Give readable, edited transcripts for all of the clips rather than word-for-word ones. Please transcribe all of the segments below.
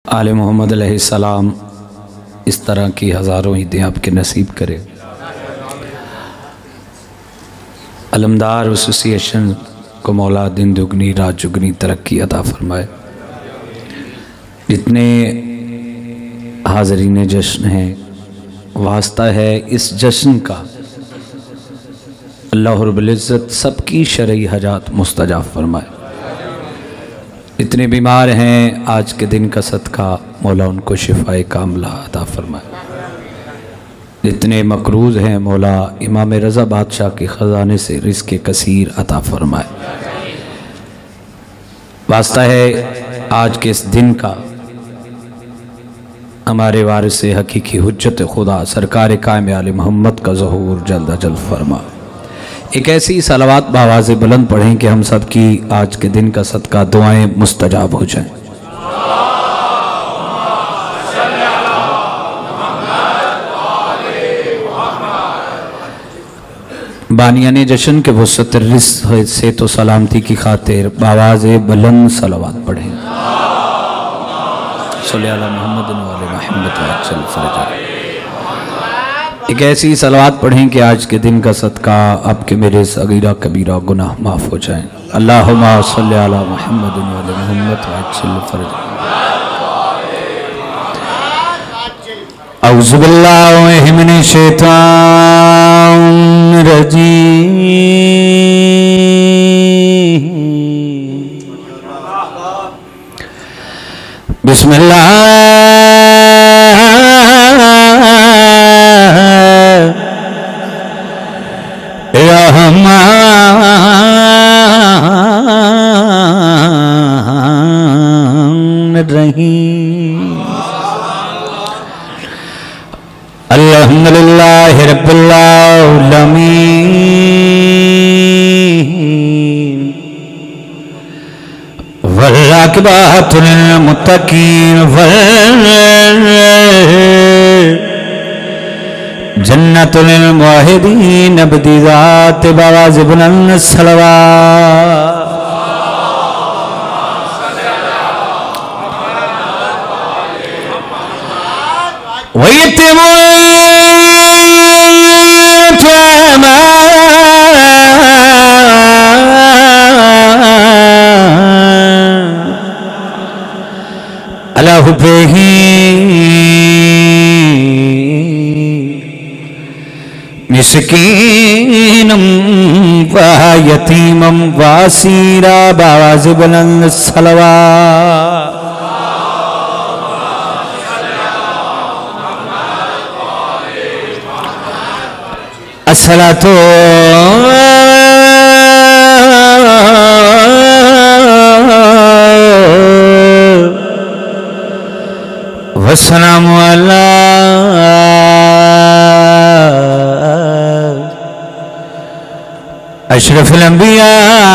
آل محمد علیہ السلام اس طرح کی ہزاروں عیدیں آپ کے نصیب کرے۔ علمدار ایسوسی ایشن کو مولا دن دگنی رات جگنی ترقی عطا فرمائے۔ جتنے حاضرین جشن ہیں، واسطہ ہے اس جشن کا، اللہ رب العزت سب کی شرعی حاجات مستجاب فرمائے۔ اتنے بیمار ہیں، آج کے دن کا صدقہ مولا ان کو شفائے کاملہ عطا فرمائے۔ جتنے مقروض ہیں، مولا امام رضا بادشاہ کے خزانے سے رزق کثیر عطا فرمائے۔ واسطہ ہے آج کے اس دن کا، ہمارے وارث حقیقی حجت خدا سرکار قائم آل محمد کا ظہور جلد جلد فرما۔ ایک ایسی صلوات بآواز بلند پڑھیں کہ ہم سب کی آج کے دن کا صدقہ دعائیں مستجاب ہو جائیں۔ بانیان جشن کے وسط رزق سے تو سلامتی کی خاطر بآواز بلند صلوات پڑھیں۔ صلی اللہ محمد و محمد وعجل فرجہ۔ ایک ایسی صلوات پڑھیں کہ آج کے دن کا صدقہ آپ کے میرے صغیرہ کبیرہ گناہ معاف ہو جائیں۔ اللہم صلی اللہ محمد و محمد وعجل فرجہ۔ اعوذ باللہ من الشیطان الرجیم، بسم اللہ الرحمن الرحیم، الحمدللہ رب العالمین، والعاقبۃ للمتقین، جنت للموحدین، ابدی ذات بآواز بلند صلوات۔ وَيَتِّمُونَ عَلَى حُبِّهِ مسکینم و یتیمم و اسیرا بآواز بلند صلوات۔ الصلاۃ والسلام علی اشرف الانبیاء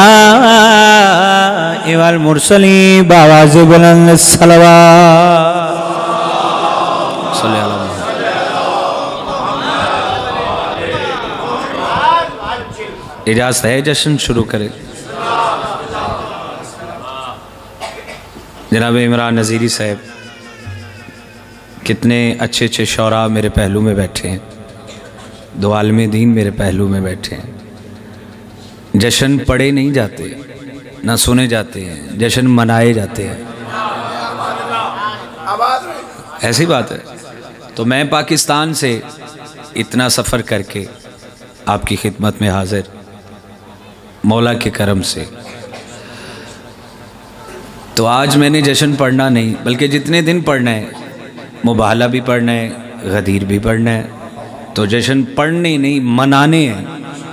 والمرسلین بآواز بلند صلوات۔ صلی اللہ اجازت ہے جشن شروع کرے۔ جناب عمران نذیری صاحب، کتنے اچھے اچھے شعراء میرے پہلو میں بیٹھے ہیں، دو عالم دین میرے پہلو میں بیٹھے ہیں۔ جشن پڑھے نہیں جاتے، نہ سنے جاتے ہیں، جشن منائے جاتے ہیں۔ ایسی بات ہے۔ تو میں پاکستان سے اتنا سفر کر کے آپ کی خدمت میں حاضر، مولا کے کرم سے۔ تو آج میں نے جشن پڑھنا نہیں، بلکہ جتنے دن پڑھنا ہے، مباہلہ بھی پڑھنا ہے، غدیر بھی پڑھنا ہے، تو جشن پڑھنے نہیں منانے ہیں۔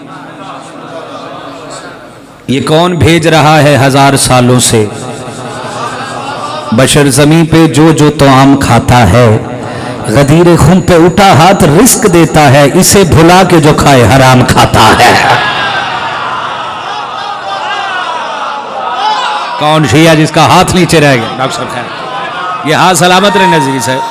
یہ کون بھیج رہا ہے ہزار سالوں سے، بشر زمین پہ جو جو طعام کھاتا ہے، غدیر خون پہ اٹھا ہاتھ رزق دیتا ہے، اسے بھلا کے جو کھائے حرام کھاتا ہے۔ کون شیعہ جس کا ہاتھ نیچے رہ گیا؟ ڈاکٹر صاحب خیر، یہ ہاتھ سلامت رہے نذیری صاحب۔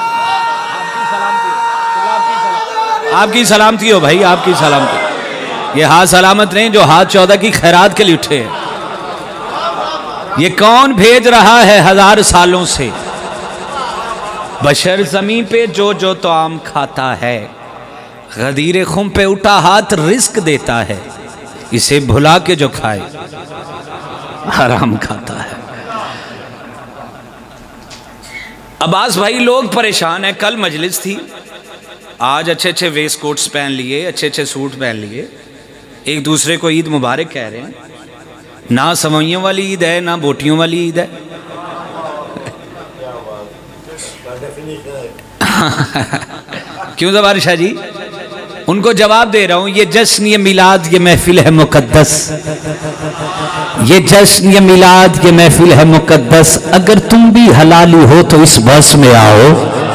آپ کی سلامتی ہو بھائی، آپ کی سلامتی۔ یہ ہاتھ سلامت رہیں جو ہاتھ 14 کی خیرات کے لیے اٹھے ہیں۔ یہ کون بھیج رہا ہے ہزار سالوں سے، بشر زمین پہ جو جو طعام کھاتا ہے، غدیر خم پہ اٹھا ہاتھ رزق دیتا ہے، اسے بھلا کے جو کھائے حرام کھاتا ہے۔ عباس بھائی لوگ پریشان ہیں، کل مجلس تھی، آج اچھے اچھے ویسٹ کوٹس پہن لیے، اچھے اچھے سوٹ پہن لیے، ایک دوسرے کو عید مبارک کہہ رہے ہیں۔ نہ سوئیوں والی عید ہے، نہ بوٹیوں والی عید ہے۔ کیوں زبار شاہ جی؟ ان کو جواب دے رہا ہوں، یہ جشن، یہ میلاد، یہ محفل ہے مقدس، یہ جشن، یہ میلاد، یہ محفل ہے مقدس، اگر تم بھی حلالی ہو تو اس بس میں آؤ۔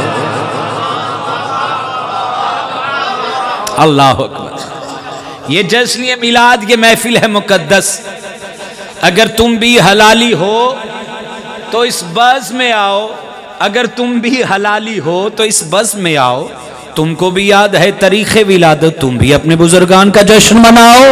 اللہ اکبر۔ یہ جشن، یہ میلاد، یہ محفل ہے مقدس، اگر تم بھی حلالی ہو تو اس بس میں آؤ، اگر تم بھی حلالی ہو تو اس بس میں آؤ۔ تم کو بھی یاد ہے تاریخ ولادت، تم بھی اپنے بزرگان کا جشن مناؤ۔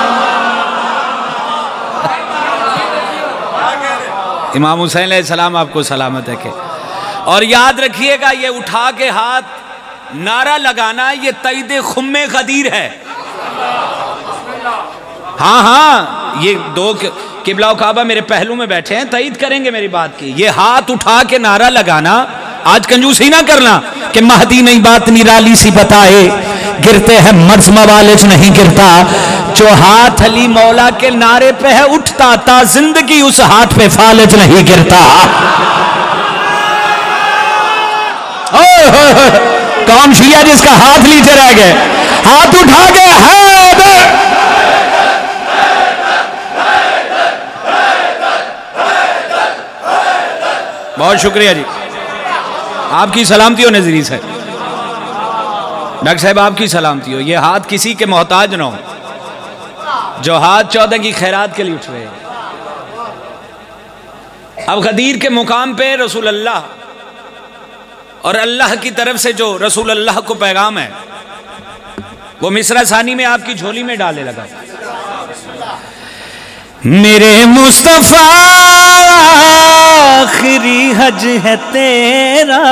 امام حسین علیہ السلام آپ کو سلامت ہے کہ، اور یاد رکھیے گا یہ اٹھا کے ہاتھ نعرہ لگانا یہ تائید خم غدیر ہے۔ ہاں ہاں، یہ دو قبلہ و کعبہ میرے پہلو میں بیٹھے ہیں، تائید کریں گے میری بات کی۔ یہ ہاتھ اٹھا کے نعرہ لگانا، آج کنجوسی نہ کرنا کہ مہدی نہیں بات نرالی سی بتائے، گرتے ہیں مرز موالج نہیں گرتا۔ جو ہاتھ علی مولا کے نعرے پہ ہے اٹھتا تا زندگی اس ہاتھ پہ فالج نہیں گرتا۔ کون شیعہ جس کا ہاتھ نیچے رہ گئے؟ ہاتھ اٹھا کے حیدر، بہت شکریہ جی، آپ کی سلامتی ہو نظری سے، ڈاکٹر صاحب آپ کی سلامتی ہو۔ یہ ہاتھ کسی کے محتاج نہ ہو، جو ہاتھ 14 کی خیرات کے لیے اٹھ رہے ہیں۔ اب غدیر کے مقام پہ رسول اللہ اور اللہ کی طرف سے جو رسول اللہ کو پیغام ہے وہ مصرع ثانی میں آپ کی جھولی میں ڈالے لگا۔ میرے مصطفیٰ آخری حج ہے تیرا،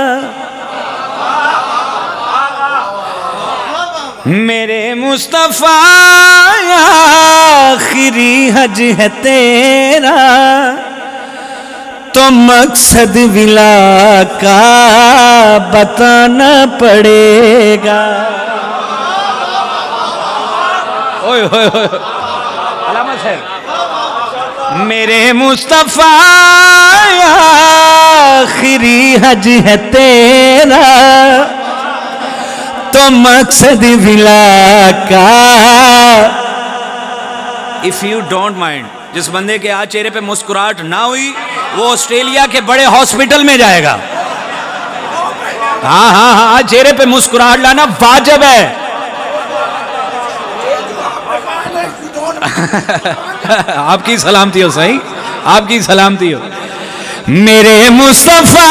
میرے مصطفیٰ آخری حج ہے تیرا، تو مقصد ولا کا بتانا پڑے گا۔ اوئے ہوئے ہوئے علامت ہے، میرے مصطفیٰ آخری حج ہے تیرا، تو مقصد ولا کا۔ If you don't mind، جس بندے کے آج چہرے پہ مسکراہٹ نہ ہوئی وہ آسٹریلیا کے بڑے ہاسپٹل میں جائے گا۔ ہاں ہاں ہاں، چہرے پہ مسکراہٹ لانا واجب ہے۔ آپ کی سلامتی ہو، صحیح، آپ کی سلامتی ہو۔ میرے مصطفیٰ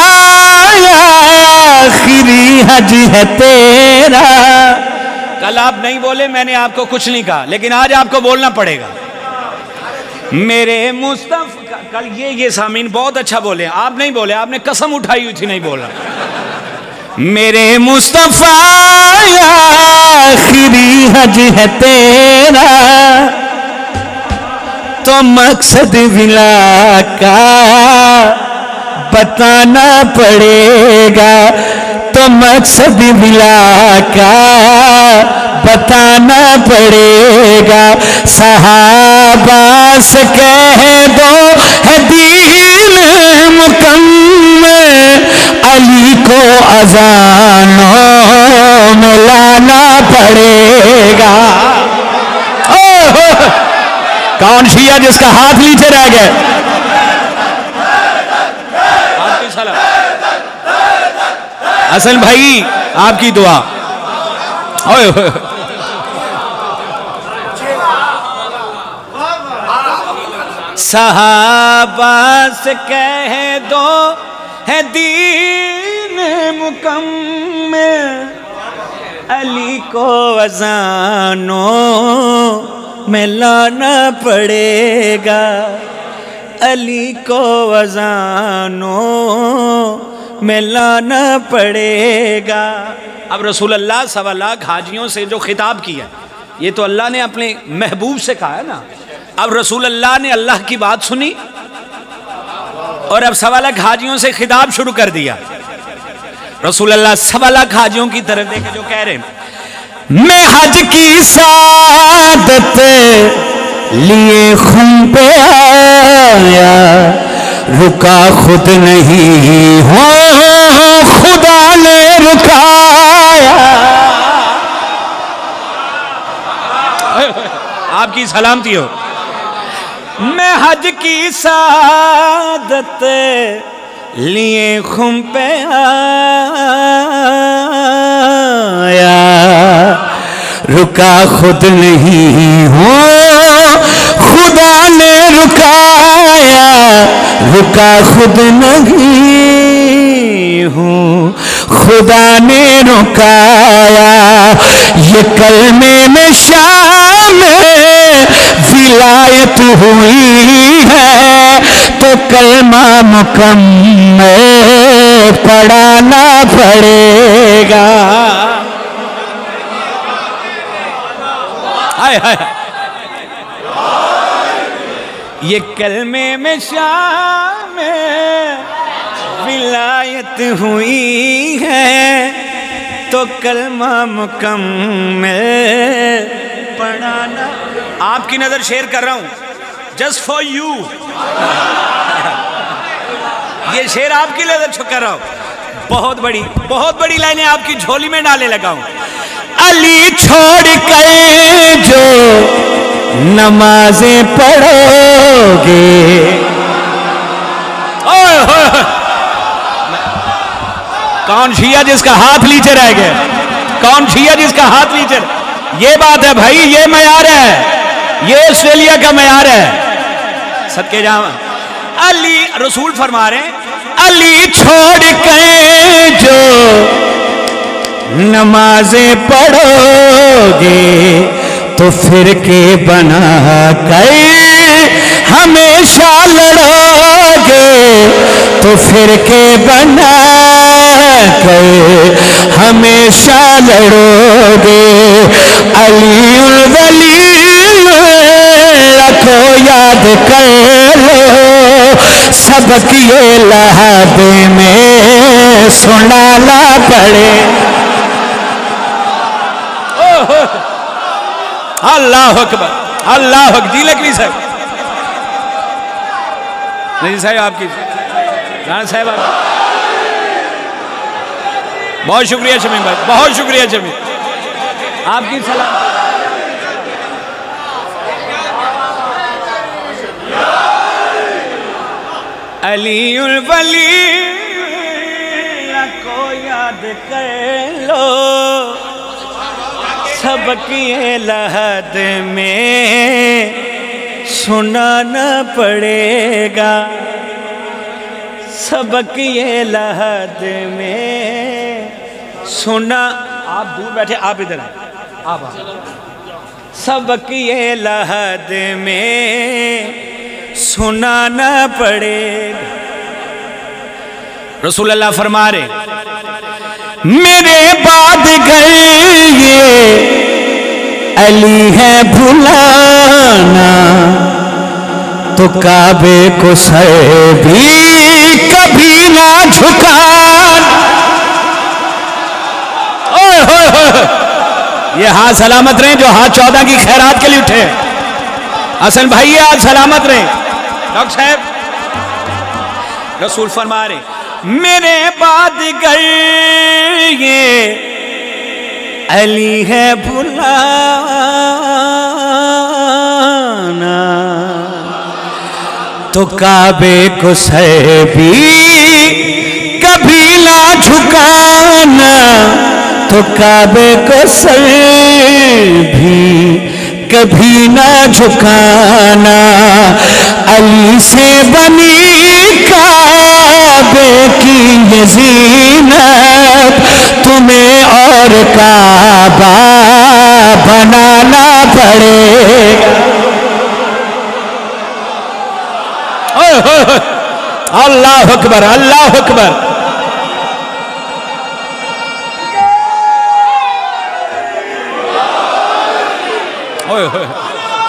آخری حج ہے تیرا، کل آپ نہیں بولے، میں نے آپ کو کچھ نہیں کہا، لیکن آج آپ کو بولنا پڑے گا۔ میرے مصطفیٰ، کل یہ سامعین بہت اچھا بولے، آپ نہیں بولے، آپ نے قسم اٹھائی ہوئی تھی نہیں بولنا۔ میرے مصطفیٰ آخری حج ہے تیرا، تو مقصد ولا کا بتانا پڑے گا، تو مقصد ولا کا بتانا پڑے گا۔ صحابہ سے کہہ دو ہے دین مکمل، علی کو اذانوں میں لانا پڑے گا۔ کون شیعہ جس کا ہاتھ نیچے رہ گئے؟ آپ کی سلام، حسن بھائی آپ کی دعا۔ صحابہ سے کہہ دو ہے دین مکمل، علی کو اذانوں میں لانا پڑے گا، علی کو اذانوں میں لانا پڑے گا۔ اب رسول اللہ 1.25 لاکھ حاجیوں سے جو خطاب کیا، یہ تو اللہ نے اپنے محبوب سے کہا ہے نا۔ اب رسول اللہ نے اللہ کی بات سنی اور اب 1.25 لاکھ حاجیوں سے خطاب شروع کر دیا۔ رسول اللہ 1.25 لاکھ حاجیوں کی طرف دیکھے جو کہہ رہے ہیں، میں حج کی سعادت لیے خم پہ آیا، رکا خود نہیں ہوں خدا نے رکایا۔ آپ کی سلامتی ہو۔ میں حج کی سعادت لیے خم پہ آیا، رکا خود نہیں ہوں خدا نے رکایا، رکا خود نہیں ہوں خدا نے رکایا۔ یہ کلمے میں شام ولایت ہوئی ہے تو کلمہ مکمل پڑھانا پڑے گا۔ یہ کلمے میں شام ولایت ہوئی ہے تو کلمہ مکمل پڑھانا۔ آپ کی نظر شیئر کر رہا ہوں just for you۔ یہ شعر آپ کی نظر چھو کر رہا ہوں، بہت بڑی لائنیں آپ کی جھولی میں ڈالے لگا ہوں۔ علی چھوڑ کر جو نمازیں پڑھو گے، کون شیعہ جس کا ہاتھ نیچے رہ گیا؟ کون شیعہ جس کا ہاتھ نیچے؟ یہ بات ہے بھائی، یہ معیار ہے، یہ آسٹریلیا کا معیار ہے۔ صدقے جاواں علی، رسول فرما رہے ہیں علی چھوڑ کے جو نمازیں پڑھو گے تو فرقے بنا کر ہمیشہ لڑو گے، تو فرقے بنا کر ہمیشہ لڑو گے۔ علی الولی رکھو یاد کر لو، سبق یہ لحد میں سنانا پڑے۔ اللہ اکبر، اللہ اکبر۔ جی لکھنی صاحب، نہیں صاحب آپ کی رانا صاحب، بہت شکریہ شمیم بھائی، بہت شکریہ شمیم، آپ کی سلام۔ علی الولی کو یاد کر لو، سبق یہ لحد میں سنانا پڑے گا، سبق یہ لحد میں سنا۔ آپ دور بیٹھے، آپ ادھر آئیں، آپ سبق یہ لحد میں سنانا پڑے گا۔ رسول اللہ فرما رہے میرے بعد گئے یہ علی ہے بھلانا، تو کعبے کو سر بھی کبھی نہ جھکانا۔ یہ ہاتھ سلامت رہیں جو ہاتھ 14 کی خیرات کے لیے اٹھے۔ حسن بھائی یہ ہاتھ سلامت رہیں۔ ڈاکٹر صاحب، رسول فرما رہے میرے بعد گئے یہ علی ہے بھلانا، تو کعبے کو سر بھی کبھی نہ جھکانا، تو کعبے کو سر بھی کبھی نہ جھکانا۔ علی سے بنی کعبے کی یہ زینت، تمہیں اور کعبہ بنانا پڑے گا۔ اللہ اکبر، اللہ اکبر۔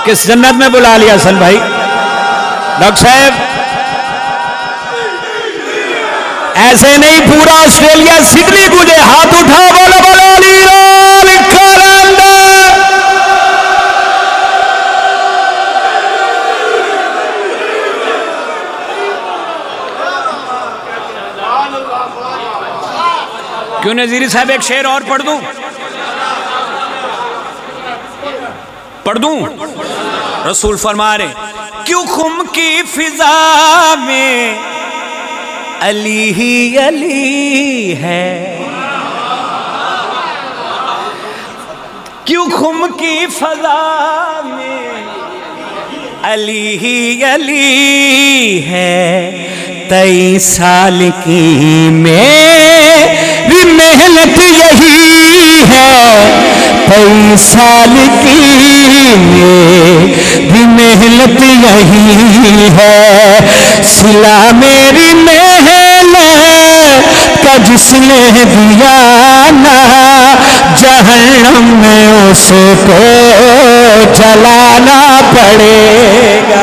کس جنت میں بلا لیا حسن بھائی؟ ڈاکٹر صاحب ایسے نہیں، پورا آسٹریلیا سڈنی گونجے، ہاتھ اٹھا بولو بولو علی لال کلندر۔ کیوں نظیری صاحب ایک شعر اور پڑھ دوں؟ پڑھ دوں؟ رسول فرما رہے کیوں خم کی فضا میں علی ہی علی ہے، کیوں خم کی فضا میں علی ہی علی ہے، 23 سال کی میری محنت یہی ہے، 23 سال کی میری محنت یہی ہے، صلہ میری محنت کا جس نے دیا نا، جہنم میں اس کو جلانا پڑے گا۔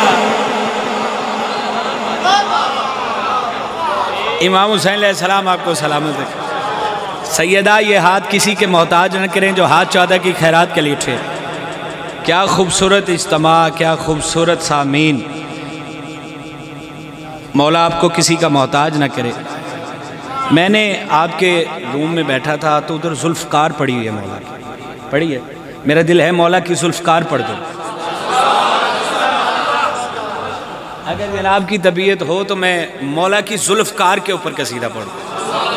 امام حسین علیہ السلام آپ کو سلامت رکھیں۔ سیدہ یہ ہاتھ کسی کے محتاج نہ کریں جو ہاتھ چودہ کی خیرات کے لیے اٹھے۔ کیا خوبصورت اجتماع، کیا خوبصورت سامعین۔ مولا آپ کو کسی کا محتاج نہ کرے۔ میں نے آپ کے روم میں بیٹھا تھا تو ادھر ذوالفقار پڑھی ہوئی ہے، مولا کی پڑھی ہے، میرا دل ہے مولا کی ذوالفقار پڑھ دو۔ اگر جناب کی طبیعت ہو تو میں مولا کی ذوالفقار کے اوپر قصیدہ پڑھ دوں۔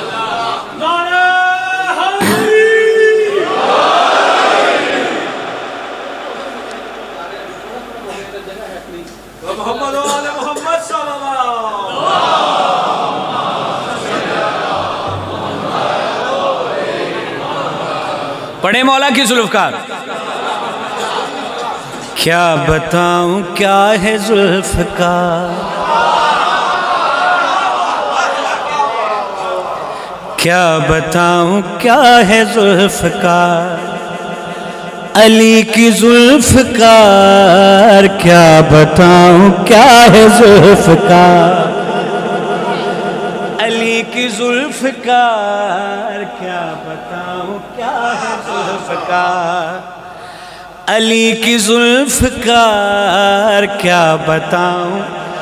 پڑھیں مولا کی ذوالفقار۔ کیا بتاؤں کیا ہے ذوالفقار، کیا بتاؤں کیا ہے ذوالفقار، علی کی ذوالفقار، کیا بتاؤں کیا ہے ذوالفقار، علی کی ذوالفقار، کیا بتاؤں کیا ہے ذوالفقار، علی کی ذوالفقار، کیا بتاؤں۔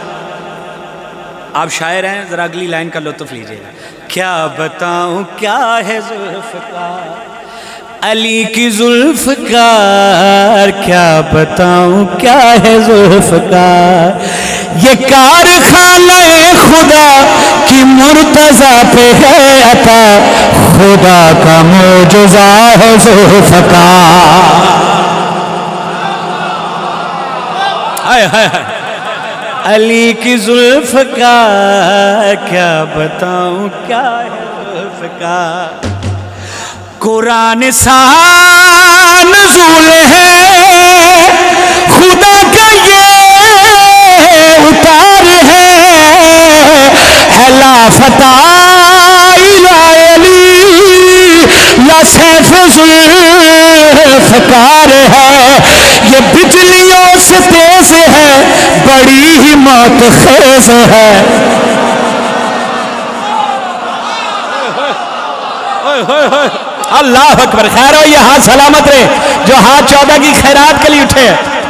آپ شاعر ہیں، ذرا اگلی لائن کا لطف لیجئے گا۔ کیا بتاؤں کیا ہے ذوالفقار، علی کی ذوالفقار، کیا بتاؤں کیا ہے ذوالفقار، یہ کارخانہ خدا کی مرتضیٰ پہ ہے عطا، خدا کا معجزہ ہے ذوالفقار۔ علی کی ذوالفقار، کیا بتاؤں کیا ہے ذوالفقار، قرآن سا نزول ہے خدا کا یہ اتار ہے، لا فتح الہ علی لا سیف ذوالفقار ہے، یہ بجلیوں سے تیز ہے بڑی ہی موت خیز ہے۔ اللہ اکبر، خیر ہو یہ ہاتھ سلامت رہے جو ہاتھ 14 کی خیرات کے لیے اٹھے۔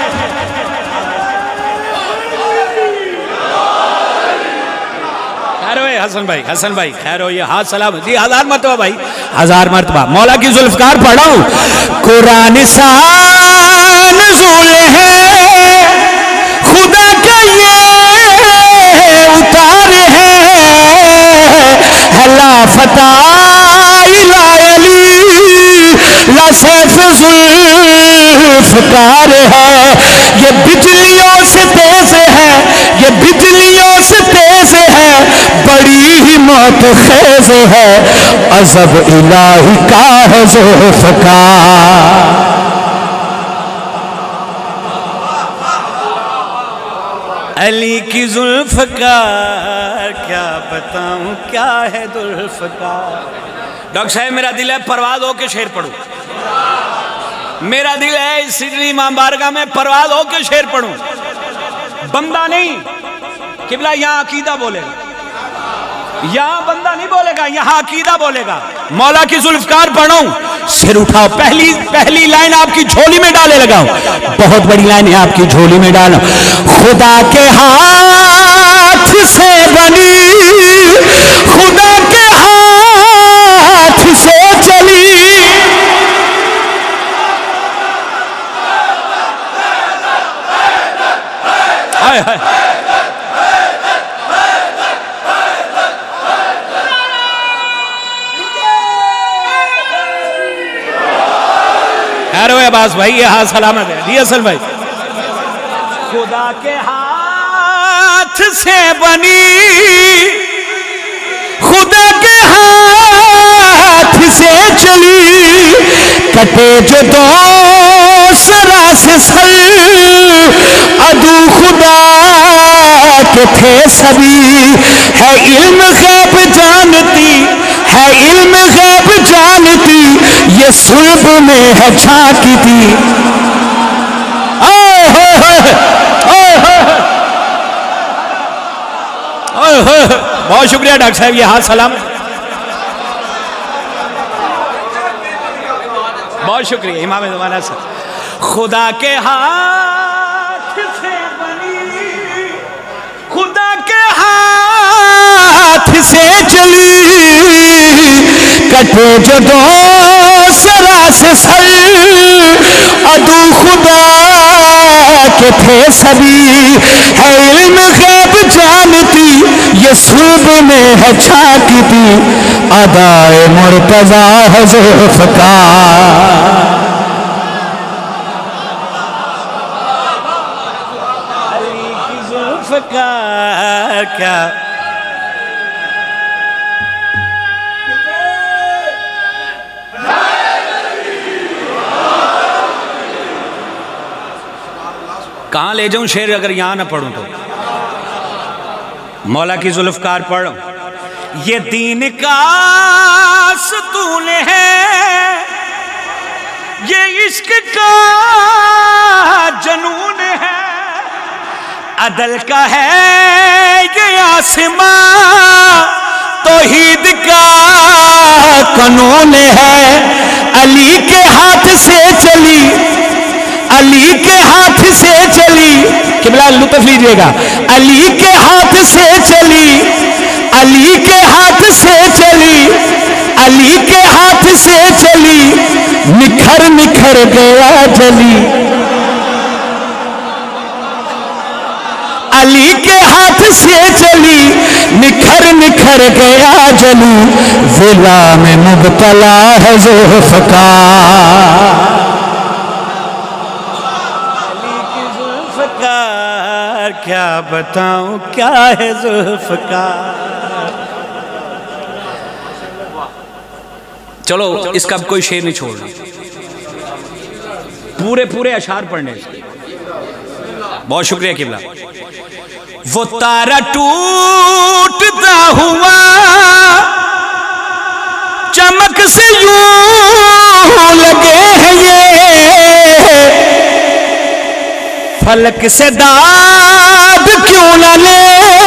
خیر ہوئے حسن بھائی خیر ہو یہ ہاتھ سلامت جی، 1000 مرتبہ بھائی، 1000 مرتبہ مولا کی ذوالفقار پڑھ رہا ہوں۔ قرآن سا نزول ہے خدا کا یہ اتار ہے، لا فتح الہ علی لا سیف ذوالفقار ہے، یہ بجلیوں سے تیز ہے، یہ بجلیوں سے تیز ہے بڑی ہی موت خیز ہے، عذب الہی کا ہے ذوالفقار۔ علی کی ذوالفقار، کیا بتاؤں کیا ہے ذوالفقار۔ ڈاکٹر صاحب میرا دل ہے پرواز ہو کے شعر پڑھو۔ میرا دل ہے اس سجدی امام بارگاہ میں پرواز ہو کے شعر پڑھوں، بندہ نہیں۔ قبلہ یہاں عقیدہ بولے گا، یہاں بندہ نہیں بولے گا، یہاں عقیدہ بولے گا۔ مولا کی ذوالفقار پڑھوں، سر اٹھاؤ، پہلی لائن آپ کی جھولی میں ڈالے لگاؤں، بہت بڑی لائن ہے آپ کی جھولی میں ڈالوں۔ خدا کے ہاتھ سے بنی، خدا کے ہاتھ سے چلی، خیر ہوئے عباس بھائی، یہ ہاتھ سلامت ہے جی اصل بھائی۔ خدا کے ہاتھ سے بنی، خدا کے ہاتھ سے چلی، کٹے جو دو سرا سے سر، عدو خدا کے تھے سبھی، ہے علم غیب جانتی، ہے علم غیب جانتی، یہ صلب میں ہے جھانکتی۔ بہت شکریہ ڈاکٹر صاحب، یہ ہاتھ سلام، بہت شکریہ امام زمانہ سے۔ خدا کے ہاتھ سے بنی، خدا کے ہاتھ سے چلی، کٹے جو دو سرا سے سر، عدو خدا کے تھے سبھی، ہے علم غیب جانتی، یہ صلب میں ہے جھانکتی، ادائے مرتضیٰ ہے ذوالفقار، علی کی ذوالفقار کیا کہاں لے جاؤں شعر اگر یہاں نہ پڑھوں تو؟ مولا کی ذوالفقار پڑھوں۔ یہ دین کا ستون ہے، یہ عشق کا جنون ہے، عدل کا ہے یہ آسمان، توحید کا قانون ہے، علی کے ہاتھ سے چلی، علی کے ہاتھ سے چلی، قبلہ لطف لیجئے گا، علی کے ہاتھ سے چلی، علی کے ہاتھ سے چلی، علی کے ہاتھ سے چلی، نکھر نکھر گیا جلی، علی کے ہاتھ سے چلی، نکھر نکھر گیا جلی، ضلع میں مبتلا ہے ذوالفقار، کیا بتاؤں کیا ہے ذوالفقار۔ چلو اس کا کوئی شعر نہیں چھوڑنا، پورے اشعار پڑھنے اس کے۔ بہت شکریہ قبلہ۔ وہ تارا ٹوٹتا ہوا چمک سے یوں لگے ہیں یہ، فلک سے داد کیوں نہ لے،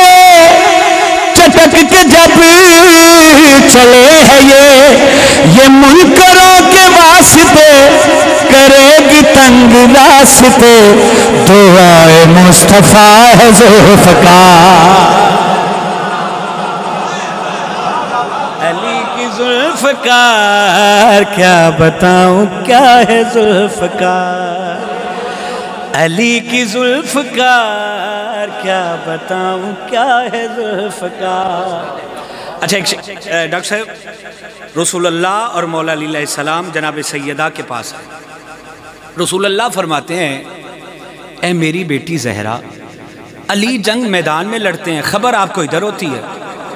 چٹک کے جب چلے ہیں یہ منکروں کے واسطے کرے گی تنگ راستے، دعائے مصطفیٰ ہے ذوالفقار، علی کی ذوالفقار کیا بتاؤں کیا ہے ذوالفقار، علی کی ذوالفقار کیا بتاؤں کیا ہے ذوالفقار۔ اچھا ڈاکٹر صاحب، رسول اللہ اور مولا علیہ السلام جناب سیدہ کے پاس آئے، رسول اللہ فرماتے ہیں اے میری بیٹی زہرا، علی جنگ میدان میں لڑتے ہیں، خبر آپ کو ادھر ہوتی ہے۔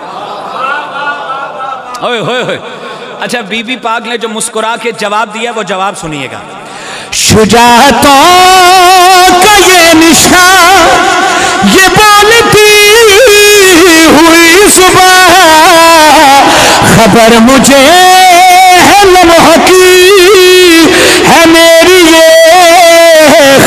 ہوئے ہوئے ہوئے، اچھا بی بی پاک نے جو مسکرا کے جواب دیا وہ جواب سنیے گا۔ شجاعتوں کا یہ نشان، یہ بولتی ہوئی صبح، خبر مجھے ہے لمحہ کی، ہے میری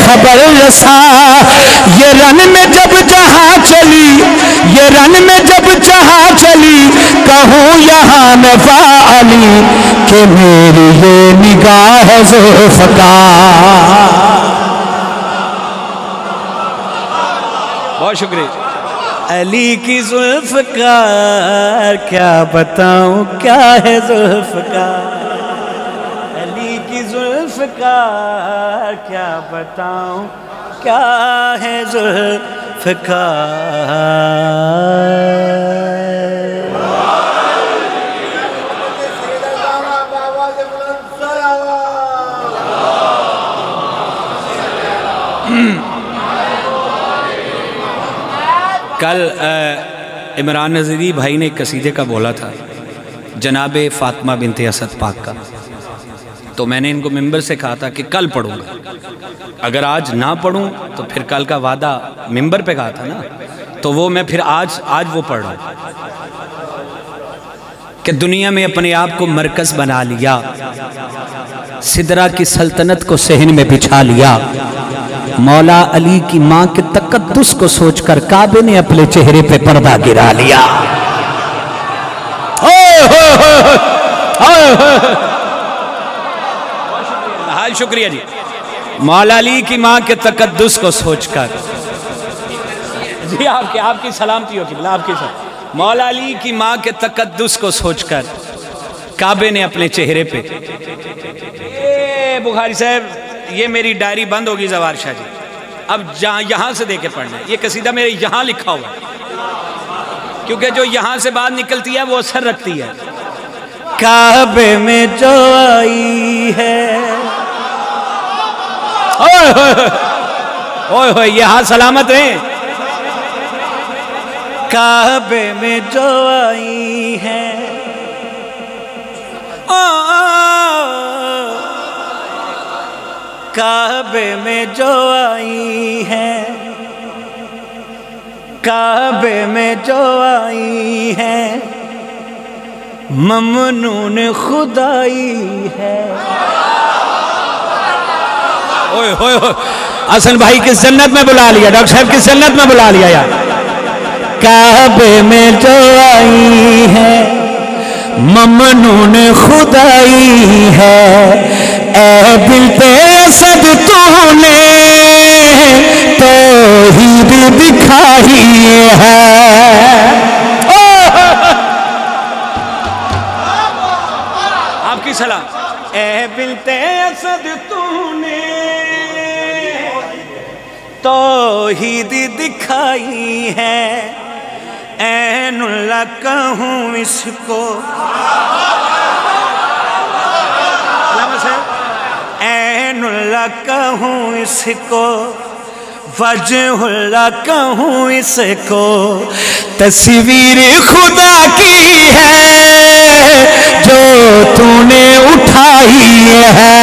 खबर रसा। ये रन में जब जहां चली, ये रन में जब जहां चली, कहूँ यहाँ मैं वाली कि मेरी ये निगाह ज़ुल्फ़कार। बहुत शुक्रिया। अली की ज़ुल्फ़कार क्या बताऊँ क्या है ज़ुल्फ़कार, अली की ज़ुल्फ़कार क्या बताऊँ क्या है ज़ुल्फ़कार। कल इमरान नज़री भाई ने एक कसीदे का बोला था जनाब फ़ातिमा बिन्ते असद पाक का, तो मैंने इनको मिंबर से कहा था कि कल पढ़ूंगा, अगर आज ना पढ़ूं तो फिर कल का वादा मिंबर पे कहा था ना, तो वो मैं फिर आज वो पढ़ रहा हूँ कि दुनिया में अपने आप को मरकज़ बना लिया, सिदरा की सल्तनत को सहन में बिछा लिया, मौला अली की माँ के तकद्दुस को सोचकर काबे ने अपने चेहरे पे पर्दा गिरा लिया। हाल शुक्रिया जी। मौला अली की माँ के तकद्दुस को सोचकर, जी आपकी सलामती हो कि आपकी सलामती। मौला अली की माँ के तकद्दुस को सोचकर काबे ने अपने चेहरे पे, बुखारी साहब ये मेरी डायरी बंद होगी ज़वार शाह जी, अब यहाँ से दे के पढ़ना है। ये कसीदा मेरे यहाँ लिखा हुआ है, क्योंकि जो यहाँ से बात निकलती है वो असर रखती है। काबे में जो आई है, ओए होए ये हाथ सलामत है। काबे में जो आई है, काबे में जो आई है, काबे में जो आई है, ममनून खुदाई है। ओए होए होए, हसन भाई किस जन्नत में बुला लिया, डॉक्टर साहब किस जन्नत में बुला लिया यार। काबे में जो आई है, ममनून खुदाई है, ए बिन्ते असद तूने तौहीद दिखाई है। आपकी सलाम। ए बिन्ते असद तूने तौहीद दिखाई है, ऐनुल्लाह कहूँ इसको, ऐनुल्लाह कहूँ इसको, वजहुल्लाह कहूँ इसको, तस्वीर खुदा की है जो तूने उठाई है।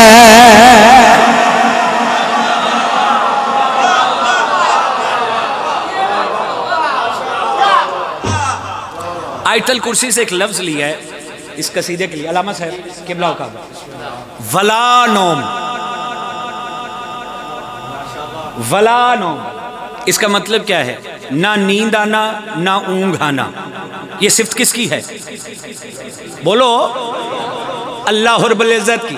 आयतल कुर्सी से एक लफ्ज लिया है इस कसीदे के लिए, अलामा साहब किबला का, वला नौम, वला नौम, इसका मतलब क्या है? ना नींद आना ना ऊंघ आना। ये सिफ्त किसकी है? बोलो, अल्लाह रब्बुल इज्जत की।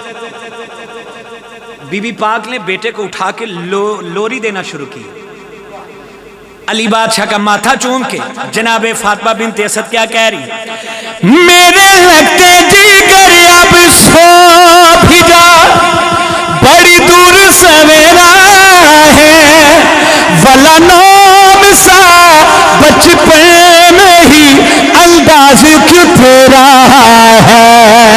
बीबी पाक ने बेटे को उठा के लोरी देना शुरू की। अली बादशाह का माथा चूम के जनाबे फातिमा बिन्ते असद क्या कह रही? मेरे लगते जिगर अब सो भी जा, बड़ी दूर सवेरा है, वला नौम सा बचपन में ही अंदाज क्यों तेरा है।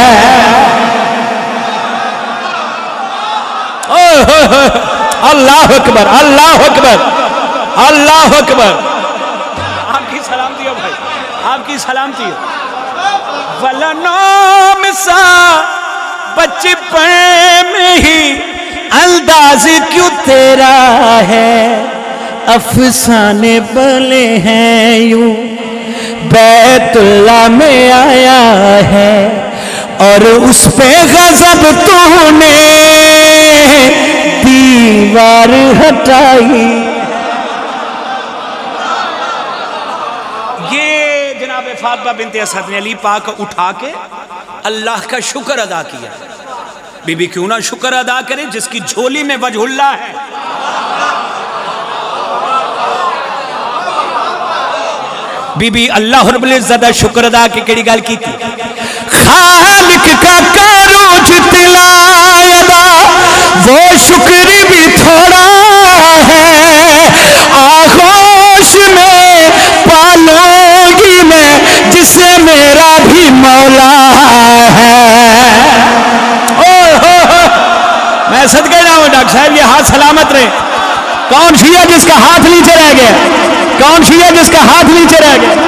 अल्लाह अकबर, अल्लाह अकबर, अल्लाह अकबर। आपकी सलामती हो भाई, आपकी सलामती हो। वला नौम सा बचपन में ही अंदाज क्यों तेरा है, अफसाने बने हैं यूं बैतुल्लाह में आया है, और उस पे गज़ब तूने दी दीवार हटाई। ये जनाब फातिमा बिनते असद ने अली पाक उठा के अल्लाह का शुक्र अदा किया। बीबी क्यों ना शुक्र अदा करे जिसकी झोली में वजहुल्लाह है। बीबी अल्लाह रब्बुल इज्जत दा शुक्र अदा के केड़ी गल कीती? खालिक का करो जितना अदा वो शुक्र भी थोड़ा है। आगोश में पालूंगी मैं जिसे मेरा भी मौला है। मैं सदके जाऊं डॉक्टर साहब, ये हाथ सलामत रहे। कौन शिया जिसका हाथ नीचे रह गया? कौन शिया जिसका हाथ नीचे रह गया?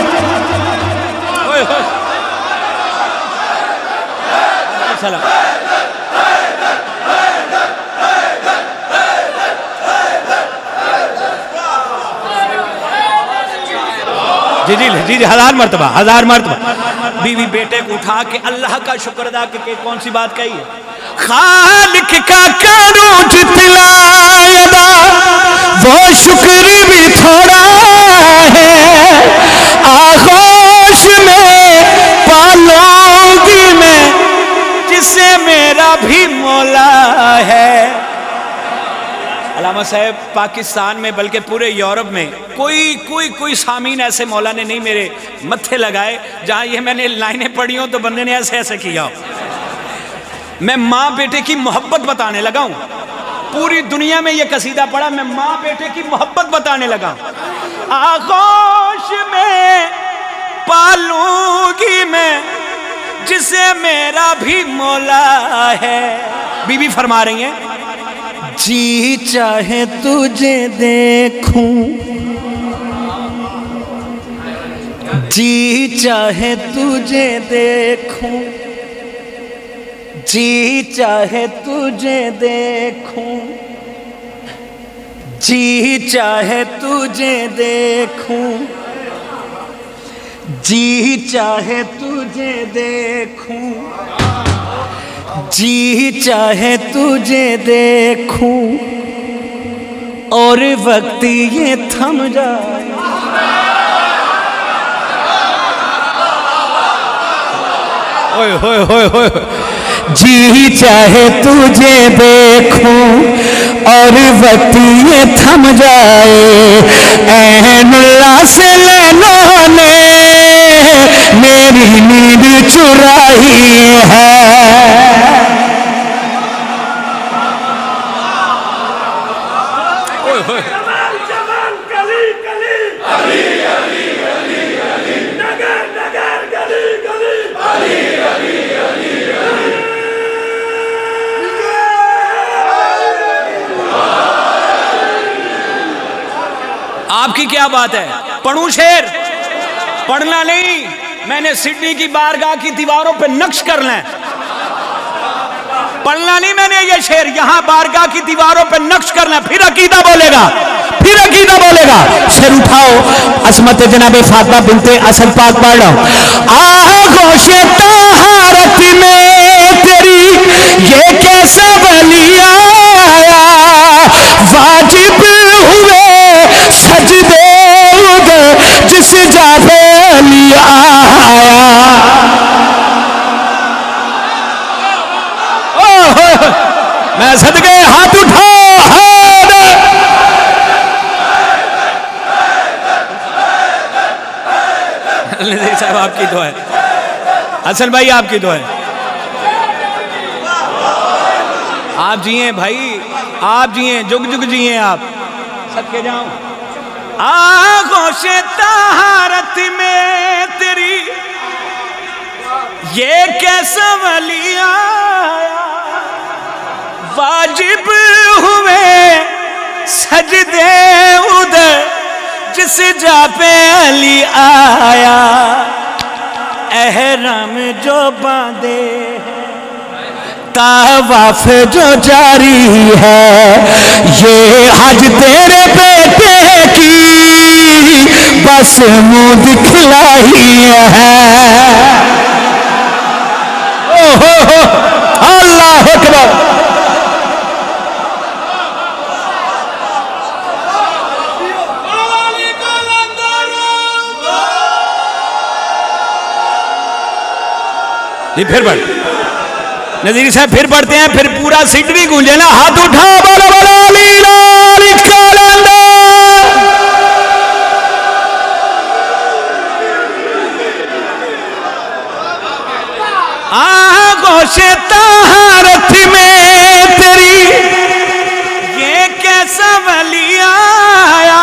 जी जी जी जी, हजार मर्तबा हजार मर्तबा। बीवी बेटे को उठा के अल्लाह का शुक्र अदा के कौन सी बात कही है? खालिक का करूं जितना अदा वो शुक्र भी थोड़ा है। आगोश में पालूंगी मैं जिसे मेरा भी मौला है। अलामा साहब, पाकिस्तान में बल्कि पूरे यूरोप में कोई सामीन ऐसे मौला ने नहीं मेरे मत्थे लगाए जहां ये मैंने लाइनें पढ़ी हो तो बंदे ने ऐसे ऐसे किया हो। मैं माँ बेटे की मोहब्बत बताने लगा हूं। पूरी दुनिया में ये कसीदा पढ़ा, मैं माँ बेटे की मोहब्बत बताने लगा। आगोश में पालूंगी मैं जिसे मेरा भी मौला है। बीबी फरमा रही हैं, जी चाहे तुझे देखूं, जी चाहे तुझे देखूं, जी चाहे तुझे देखूं, जी चाहे तुझे देखूं, जी चाहे तुझे देखूं, जी चाहे तुझे देखूं और वक्त ये थम जाए। ओए होए होए होए। जी चाहे तुझे देखूं और वक्त ये थम जाए। ऐनुल्लाह से नैनों ने मेरी नींद चुराई है। आपकी क्या बात है? पढ़ूं शेर? पढ़ना नहीं, मैंने सिडनी की बारगाह की दीवारों पे नक्श करना है। पढ़ना नहीं मैंने ये शेर, यहां बारगाह की दीवारों पे नक्श करना है। फिर अकीदा बोलेगा, फिर अकीदा बोलेगा। सिर उठाओ, असमत जनाबे फातिमा बिनते असद पाक पढ़ रहा हूं। आगोशे तहारत में तेरी ये कैसा वली आया। वाजिब हुए सजदे उधर जिस जाफे अली आया। मैं सदके हाथ उठाओ। साहब आपकी दुआ है, हसन भाई आपकी दुआ है। आप जिए भाई, आप जिए, जुग जुग जिए आप। सदके जाऊं। आगोशे तहारत में तेरी ये कैसा वली आया। वाजिब हुए सजदे उधर जिस जा पे अली आया। एहराम जो बांधे तावाफ जो जारी है। ये हज तेरे बेटे की बस मुंह दिखलाई है। ओहो अल्लाह अकबर। جی پھر پڑھ نظیر صاحب پھر پڑھتے ہیں, پھر پورا سیٹ بھی گونجے نا. ہاتھ اٹھا بولو بولو علی لال کلندر. آغوش طہارت میں تیری یہ کیسا ولی آیا,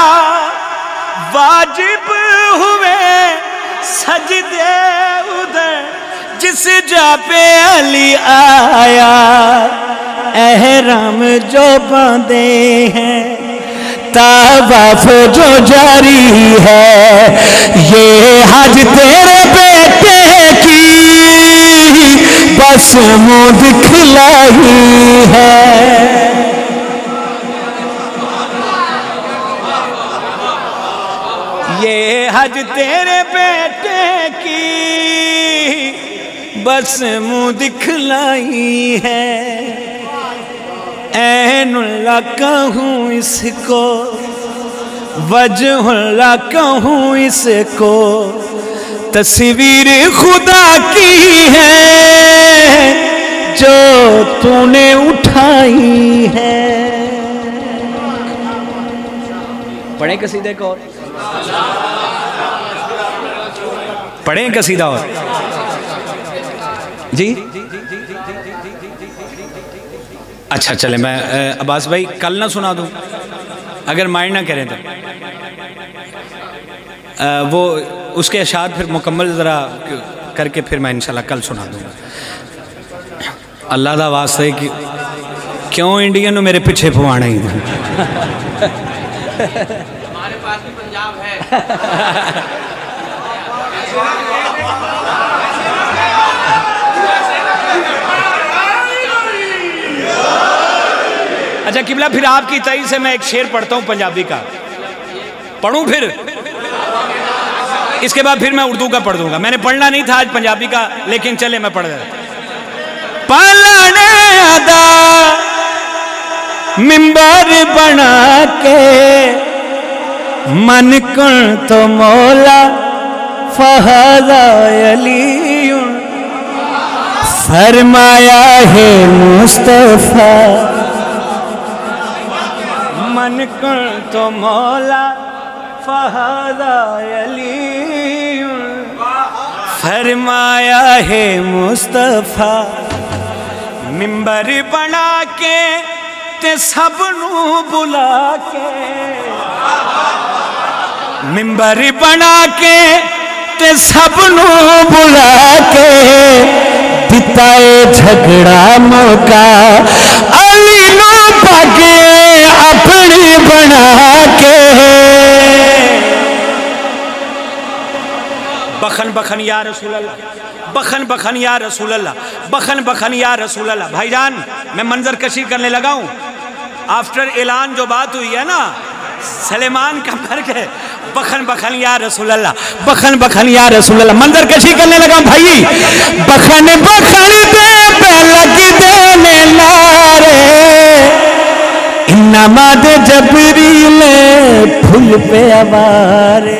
واجب ہوئے سجدے ادھر جس جا پہ علی آیا. احرام جو باندھے ہیں طواف جو جاری ہے, یہ حج تیرے بیٹے کی بس منہ دکھلائی ہے. یہ حج تیرے بیٹے کی بس منہ دکھلائی ہے. عین اللہ کہوں اس کو, وجہ اللہ کہوں اس کو, تصویر خدا کی ہے جو تو نے اٹھائی ہے. پڑھیں قصیدے کو اور پڑھیں قصیدہ اور جی. اچھا چلیں میں عباس بھائی کل نہ سنا دوں اگر مائنڈ نہ کریں تو, وہ اس کے اشعار پھر مکمل ذرا کر کے پھر میں انشاءاللہ کل سنا دوں گا. اللہ دا واسطہ ہے کہ کیوں انڈین نو میرے پیچھے پوانا ہی ہمارے پاس بھی پنجاب ہے. اچھا قبلہ پھر آپ کی تائید سے میں ایک شعر پڑھتا ہوں پنجابی کا, پڑھوں پھر اس کے بعد پھر میں اردو کا پڑھ دوں گا. میں نے پڑھنا نہیں تھا آج پنجابی کا, لیکن چلے میں پڑھ دیتا. پالنے ادا ممبر بنا کے من کن تو مولا فہد علی فرمایا ہے مصطفیٰ. من کن تو مولا فہد علی فرمایا ہے مصطفیٰ. ممبر بنا کے تے سب نو بلا کے, ممبر بنا کے تے سب نو بلا کے دتا ہے جھگڑا موقع علی نو پاگے اپنی بنا کے. بخن بخن یا رسول اللہ, بخن بخن یا رسول اللہ, بخن بخن یا رسول اللہ. بھائی جان میں منظر کشی کرنے لگا ہوں آفٹر اعلان جو بات ہوئی ہے نا سلیمان کا مر کے, بخن بخن یا رسول اللہ, بخن بخن یا رسول اللہ. منظر کشی کرنے لگا بھائی. بخن بخن دے پہ لگ دینے نارے, انما دے جبریل پھول پہ آوارے.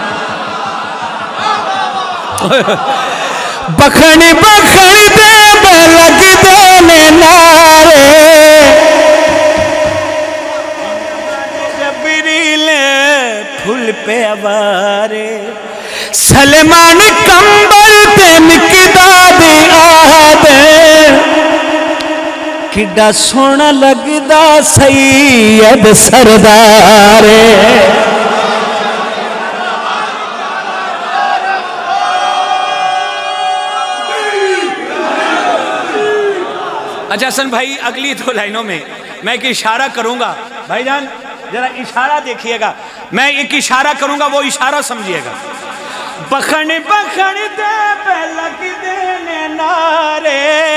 بخن بخن دے پہ لگ دینے نارے, جبریل پھول پہ آوارے. سلیمان کمبل تے مقداد آدھے کڈا سونا لگدا سید سردارے. اچھا حسن بھائی اگلی دو لائنوں میں میں ایک اشارہ کروں گا. بھائی جان ذرا اشارہ دیکھیے گا, میں ایک اشارہ کروں گا وہ اشارہ سمجھیے گا. بخن بخن دے پہ لگ دینے نارے,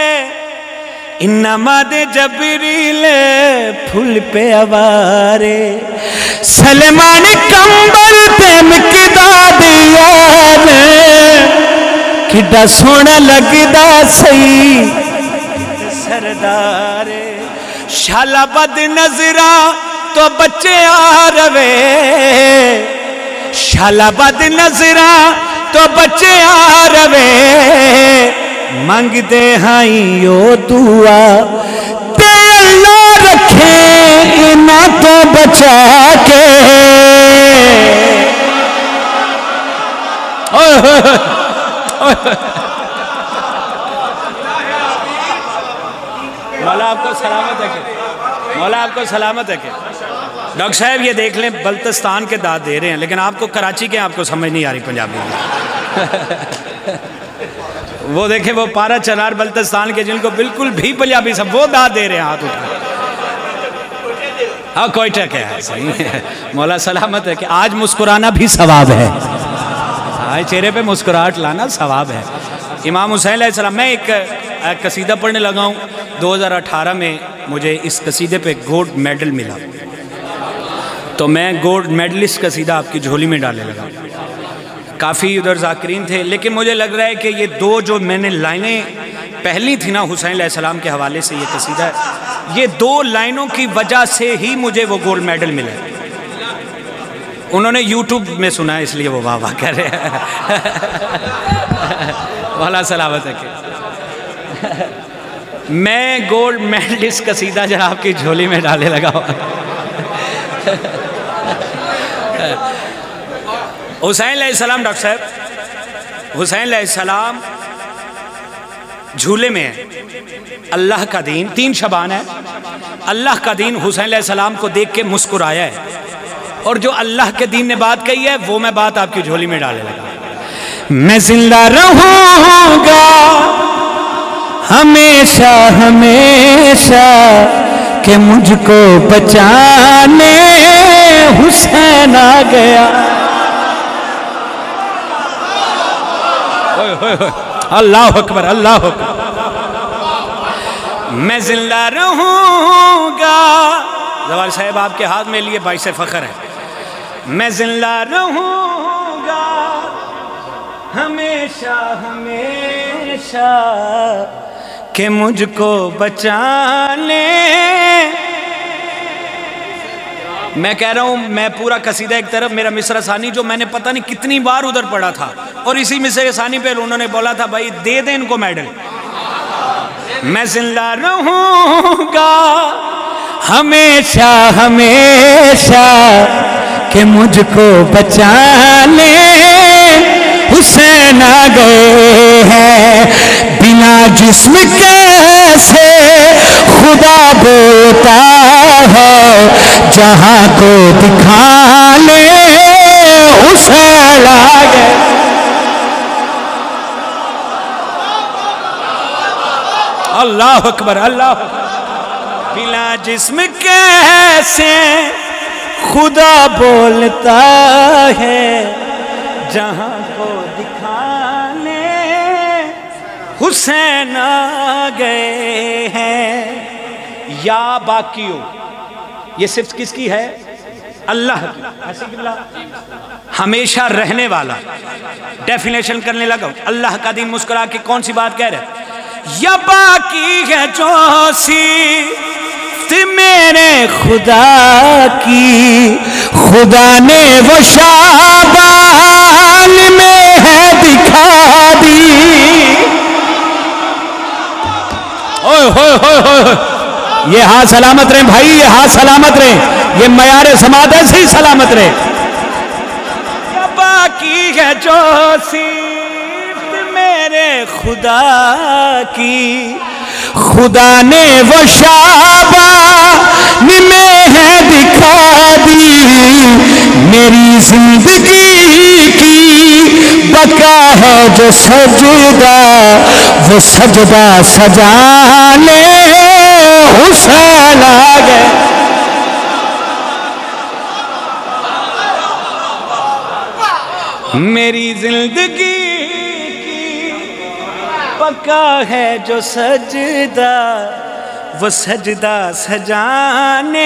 انما دے جبریل پھول پہ آوارے. سلیمان کمبل تے مقداد آدھے کڈا سونا لگدا سی سردارے. شالا بد نظرہ تو بچے آ روے, شالا بد نظرہ تو بچے آ روے, मंगते हाई यो दुआ ते अल्लाह रखे इन्हां तो बचा के। मौला आपको सलामत है कि मौला आपको सलामत है कि डॉक्टर साहब ये देख लें बल्तिस्तान के दाद दे रहे हैं, लेकिन आपको कराची के आपको समझ नहीं आ रही पंजाबी में। वो देखें वो पारा चनार बल्तिस्तान के जिनको बिल्कुल भी पंजाबी सब वो दाद दे रहे हैं हाथ उठा। हाँ कोयटा क्या है, सही है। मौला सलामत है कि आज मुस्कुराना भी सवाब है। हाँ चेहरे पे मुस्कुराहट लाना सवाब है। इमाम हुसैन अलैहिस्सलाम, मैं एक कसीदा पढ़ने लगा हूँ 2018 में, मुझे इस कसीदे पे गोल्ड मेडल मिला, तो मैं गोल्ड मेडलिस्ट कसीदा आपकी झोली में डालने लगा। काफ़ी उधर ज़ाकिरीन थे, लेकिन मुझे लग रहा है कि ये दो जो मैंने लाइनें पहली थी ना हुसैन अलैहिस्सलाम के हवाले से ये कसीदा है, ये दो लाइनों की वजह से ही मुझे वो गोल्ड मेडल मिला। उन्होंने यूट्यूब में सुना है इसलिए वो वाह वाह कर रहे हैं। वाला सलामत है कि मैं गोल्ड मेडलिस्ट कसीदा जरा आपकी झोली में डाले लगा हूँ। हुसैन अलैहिस्सलाम, डॉक्टर साहब हुसैन अलैहिस्सलाम झूले में है। अल्लाह का दीन 3 शबान है, अल्लाह का दीन हुसैन अलैहिस्सलाम को देख के मुस्कुराया है, और जो अल्लाह के दीन ने बात कही है वो मैं बात आपकी झोली में डाले लगा। मैं जिंदा रहूंगा हमेशा हमेशा कि मुझको बचाने हुसैन आ गया। अल्लाह अकबर, अल्लाह अकबर। मैं जिंदा रहूंगा, जवार साहब आपके हाथ में लिए बाइस फख्र है। मैं जिंदा रहूंगा हमेशा हमेशा कि मुझको बचाने। मैं कह रहा हूँ, मैं पूरा कसीदा एक तरफ, मेरा मिसरा सानी जो मैंने पता नहीं कितनी बार उधर पढ़ा था, और इसी मिसरा सानी पे उन्होंने बोला था भाई दे दें इनको मेडल। मैं जिंदा रहूंगा हमेशा हमेशा कि मुझको बचाने हुसैन आ गए हैं। बिना जिस्म कैसे खुदा बोलता है, जहां को दिखाने हुसैन आ गए। अल्लाह अकबर, अल्लाह। बिना जिस्म कैसे खुदा बोलता है, जहां को दिखाने हुसैन आ गए हैं। या बाकियो, ये सिर्फ किसकी है? अल्लाह की। हमेशा रहने वाला, डेफिनेशन करने लगा। अल्लाह का दिन मुस्कुरा के कौन सी बात कह रहे? या बाकी है जो सिफ़त मेरे खुदा की, खुदा ने वो शाबान में है दिखा दी। ओए होए होए होए, ये हाथ सलामत रहे भाई, ये हाथ सलामत रहे, ये मयारे समाद ऐसे ही सलामत रहे। या बाकी है जो सिफ़त मेरे खुदा की, खुदा ने वो शाबान में है दिखा दी। मेरी जिंदगी की बका है जो सजदा, वो सजदा सजाने हुसैन आ गए। मेरी जिंदगी पक्का है जो सजदा, वो सजदा सजाने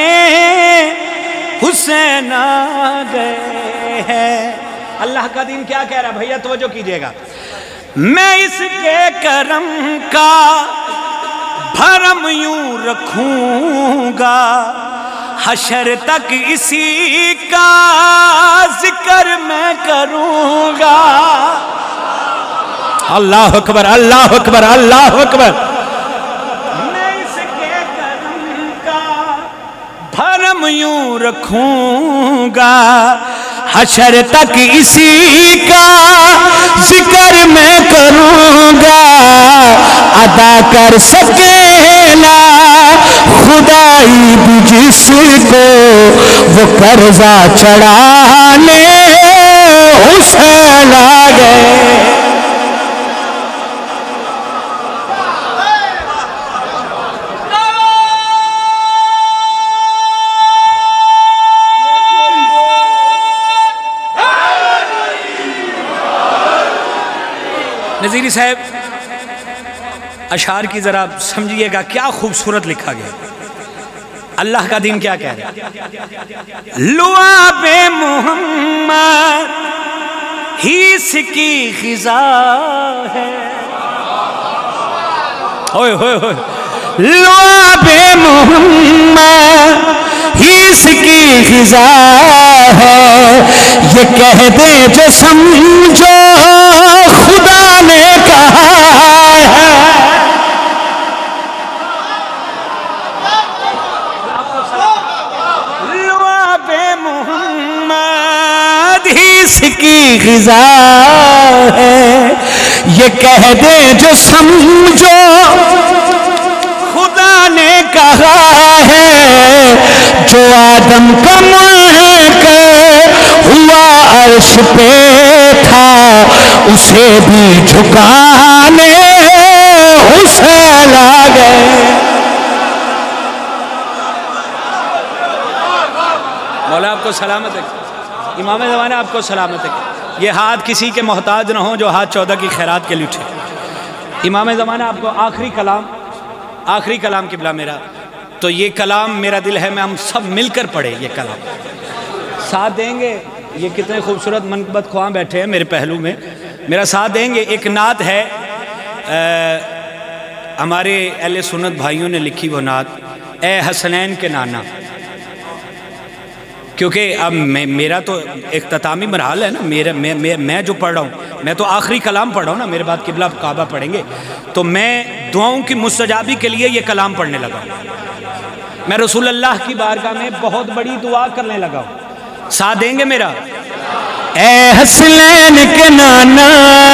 हुसैन आ गए हैं। अल्लाह का दिन क्या कह रहा है भैया, तवज्जो कीजिएगा। मैं इसके करम का भरम यूं रखूंगा, हशर तक इसी का जिक्र मैं करूंगा। अल्लाह अकबर, अल्लाह अकबर, अल्लाह अकबर। मैं इसके करम का भरम यूं रखूंगा, हशर तक इसी का जिक्र मैं करूंगा। अदा कर सके ना खुदाई भी जिसको, वो कर्जा चढ़ाने हुसैन आ गए। नज़ीरी साहब, अशार की ज़रा समझिएगा, क्या खूबसूरत लिखा गया। अल्लाह का दीन क्या कह रहा है? लुआबे मोहम्मद ही इसकी ग़िज़ा है। होए होए होए, लुआबे मोहम्मद ही इसकी ग़िज़ा है। ये कह दे जो समझो खुदा ने कहा है। लुआबे मोहम्मद ही इसकी ग़िज़ा है। ये कह दे जो समझो खुदा ने कहा है। जो आदम का मुल्क हुआ अर्श पे था, उसे भी झुकाने हुसैन आ गए। मौला आपको सलामत है, इमाम ज़माना आपको सलामत है। ये हाथ किसी के मोहताज न हो जो हाथ 14 की खैरात के लिए उठे। इमाम ज़माना आपको आखिरी कलाम किबला मेरा, तो ये कलाम मेरा दिल है मैं हम सब मिलकर पढ़े ये कलाम, साथ देंगे। ये कितने खूबसूरत मनक़बत ख्वां बैठे हैं मेरे पहलू में, मेरा साथ देंगे। एक नात है हमारे अहले सुन्नत भाइयों ने लिखी, वो नात ए हसनैन के नाना। क्योंकि अब मेरा तो इख्तितामी मरहल है ना, मैं जो पढ़ रहा हूँ, मैं तो आखिरी कलाम पढ़ रहा हूँ ना। मेरे बाद किबला काबा पढ़ेंगे, तो मैं दुआओं की मुस्तजाबी के लिए ये कलाम पढ़ने लगा। मैं रसूल अल्लाह की बारगाह में बहुत बड़ी दुआ करने लगा हूँ। साथ देंगे मेरा? ए हसनैन के नाना,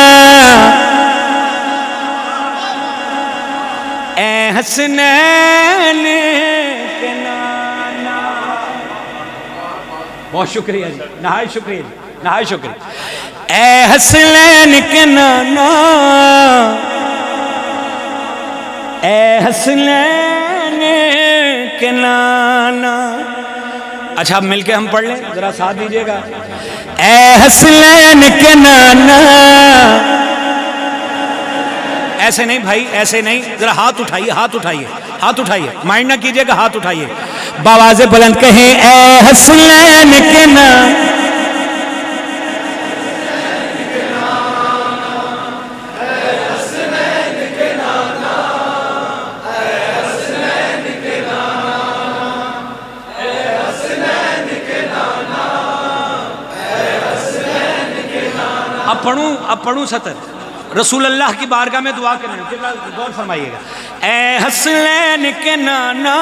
ए हसनैन के नाना। बहुत शुक्रिया जी, नहायत शुक्रिया जी, नहायत शुक्रिया। ए हसनैन के नाना, ए हसनैन के नाना। अच्छा, अब मिलके हम पढ़ लें, जरा साथ दीजिएगा। ए हसनैन के नाना, ऐसे नहीं भाई, ऐसे नहीं, जरा हाथ उठाइए, हाथ उठाइए, हाथ उठाइए, माइंड ना कीजिएगा, हाथ उठाइए, बावाज़े बुलंद कहें ए हसनैन के नाना। अब पढ़ूं सतर रसूल अल्लाह की बारगाह में दुआ करना, गौर फरमाइएगा। ए हसनैन के नाना,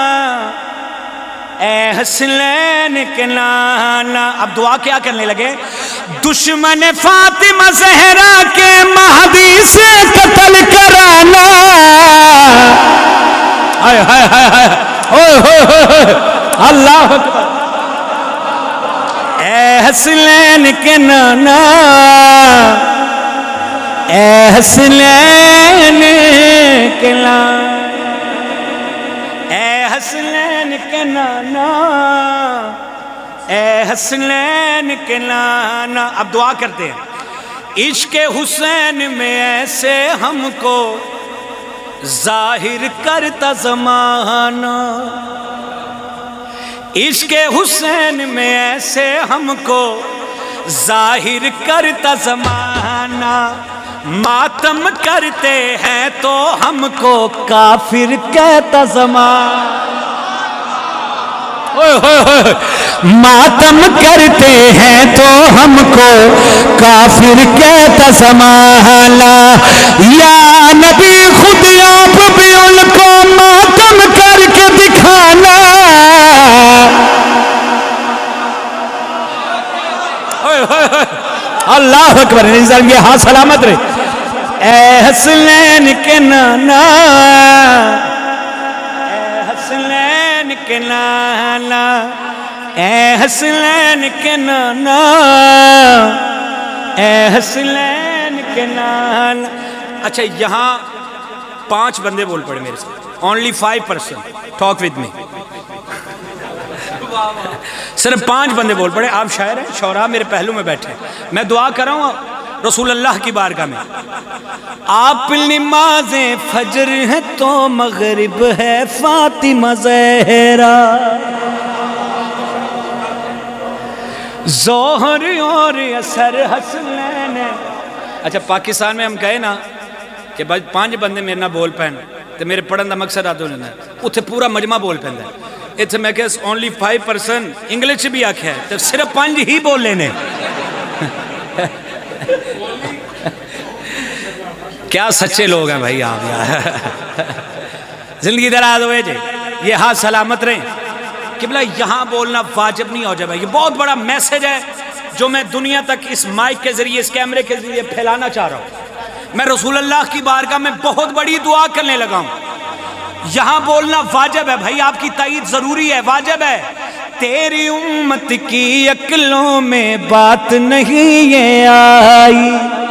ए हसनैन के नाना। अब दुआ क्या करने लगे? दुश्मन फातिमा ज़हरा के महदी से कत्ल कराना। हाय हाय हाय हाय, ओए होए होए, अल्लाह अकबर। ए हसनैन के नाना, ए हसनैन के नाना, ए हसनैन के नाना, ए हसनैन के नाना। अब दुआ करते हैं। इश्क़ हुसैन में ऐसे हमको ज़ाहिर करता ज़माना, इश्क़ हुसैन में ऐसे हमको ज़ाहिर करता ज़माना। मातम करते हैं तो हमको काफिर कहता ज़माना। ماتم کرتے ہیں تو ہم کو کافر کہتا سنبھالا، یا نبی خود آپ بھی ان کو ماتم کر کے دکھانا۔ اللہ اکبر، یہ ہاں سلامت رہے۔ اے حسنین کے نانا، اے حسنین کے نانا، اے حسنین کے نانا، اے حسنین کے نانا۔ اچھا یہاں 5 بندے بول پڑے میرے ساتھ، only 5% talk with me، صرف 5 بندے بول پڑے۔ آپ شاعر ہیں، شعراء میرے پہلو میں بیٹھے ہیں، میں دعا کر رہا ہوں رسول اللہ کی بارگاہ میں۔ آپ نماز فجر ہے تو مغرب ہے فاطمہ زہرا، ظہر اور عصر حسنین۔ اچھا پاکستان میں ہم کہے نا کہ 5 بندے میرے نہ بول پہن تو میرے پڑھن دا مقصد آدھو نہیں ہے، اتھے پورا مجمع بول پہن ہے۔ اتھے میں کہا only 5% انگلش بھی آکھا ہے تو صرف 5 ہی بول لینے۔ کیا سچے لوگ ہیں بھائی آپ یار، زندگی دراز ہوئے جے، یہ ہاتھ سلامت رہیں۔ قبلہ یہاں بولنا واجب نہیں ہو جائے بھائی، یہ بہت بڑا میسج ہے جو میں دنیا تک اس مائک کے ذریعے، اس کیمرے کے ذریعے پھیلانا چاہ رہا ہوں۔ میں رسول اللہ کی بارگاہ میں بہت بڑی دعا کرنے لگا ہوں، یہاں بولنا واجب ہے بھائی، آپ کی تائید ضروری ہے، واجب ہے۔ تیری امت کی عقلوں میں بات نہیں یہ آئی،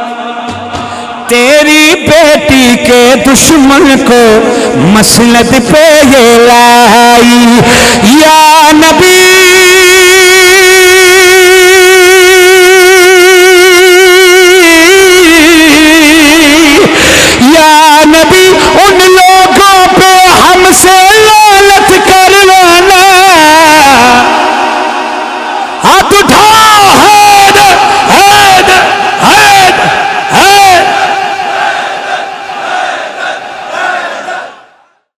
تیری بیٹی کے دشمن کو مسند پہ یہ لائی، یا نبی